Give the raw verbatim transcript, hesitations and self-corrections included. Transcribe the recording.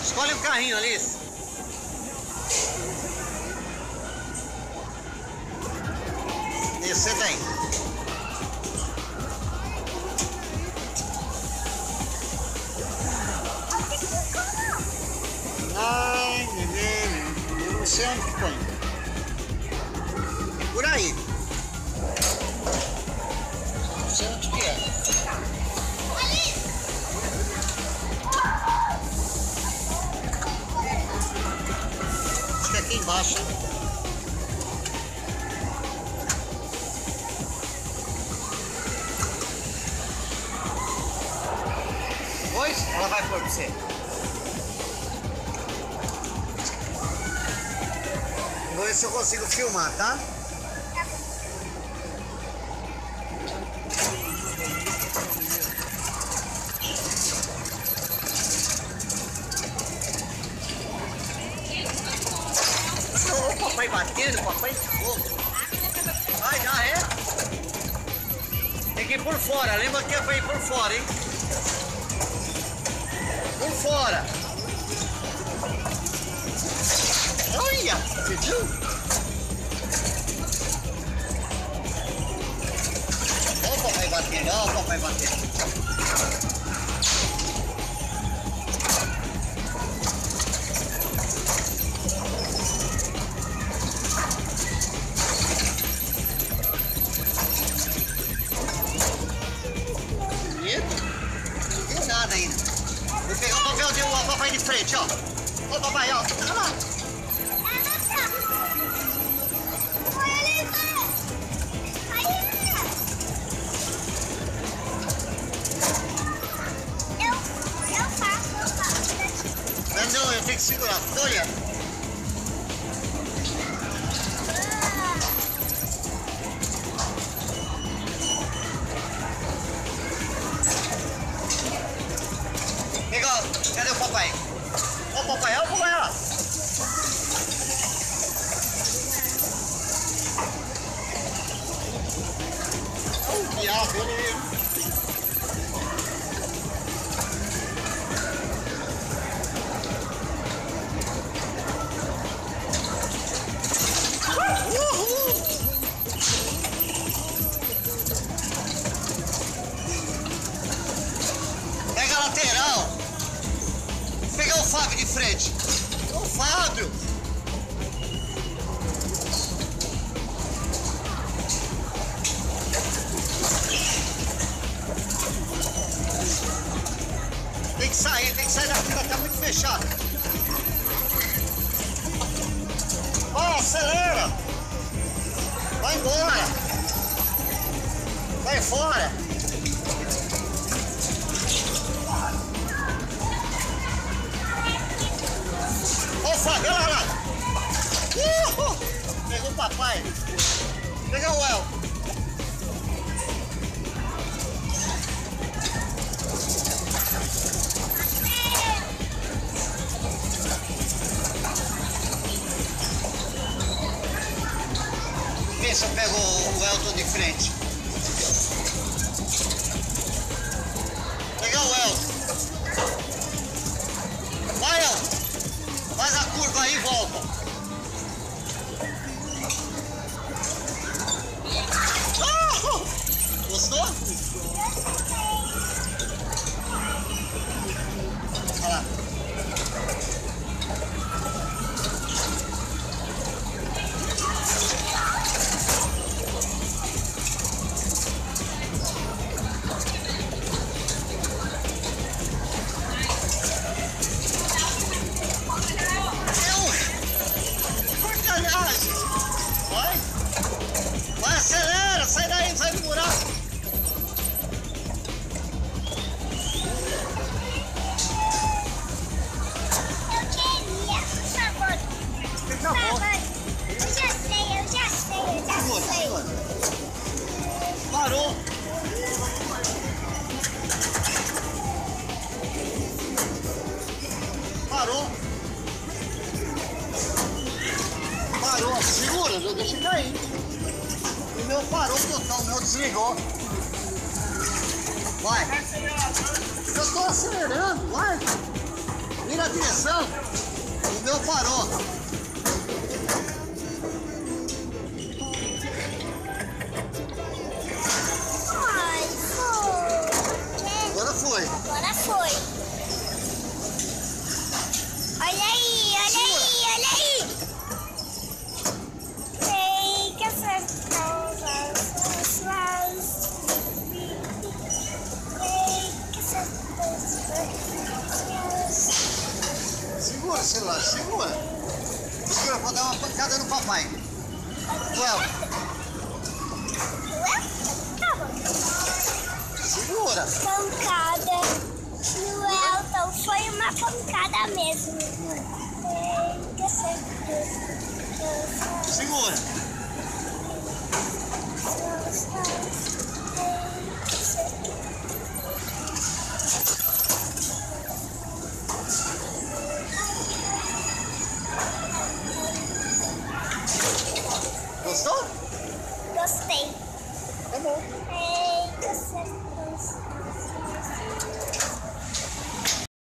Escolhe um carrinho, Alice. Isso, você tem. Ai, menino, eu não sei onde que põe. Por aí. Não sei onde que é. Acho que é aqui embaixo. Depois ela vai pôr pra você. Vou ver se eu consigo filmar, tá? O papai batendo, o papai louco. Vai, já é. Tem que ir por fora, lembra que é pra ir por fora, hein? Por fora. Olha, você viu? Olha o papai batendo, olha o papai batendo. Vou pegar o papel de o papai de frente, ó. Ó, papai, ó. Olha lá. Eu, eu faço, eu faço. Não, não, eu tenho que segurar. Tô olhando. Cadê o papai? Ó o papai, ó o papai, ó. Olha o diabo, ele... Uhul! Pega a lateral. Pegar o Fábio de frente. O Fábio. Tem que sair, tem que sair daqui, tá muito fechado. Ó, oh, acelera. Vai embora. Vai fora. Ó o Fábio, olha lá. Uhul. Pegou o papai. Pegou o El. Vê se eu pego o Elton de frente. Pegar o Elton. Vai, Elton. Faz a curva aí e volta. Oh! Gostou? Olha lá. Vai. Vai, acelera, sai daí, sai do buraco. Eu queria, por favor. Por Por favor. favor. Eu já sei, eu já sei, eu já Segura, sei. segura. Parou. Parou. Parou. Segura, eu deixei cair. O meu parou total, o meu desligou. Vai. Eu estou acelerando, vai. Vira a direção, o meu parou. Ai, foi. Agora foi. Agora foi. Olha aí, olha aí, olha aí. Tem que acertar os lados. Tem que acertar os lados. Segura, celular, segura. Segura pra dar uma pancada no papai. Well, Tá bom. segura. Pancada no Elton. Foi uma pancada mesmo. Tem que acertar Segura. os lados. Tem que acertar. Gostou? Gostei. Tá bom. É,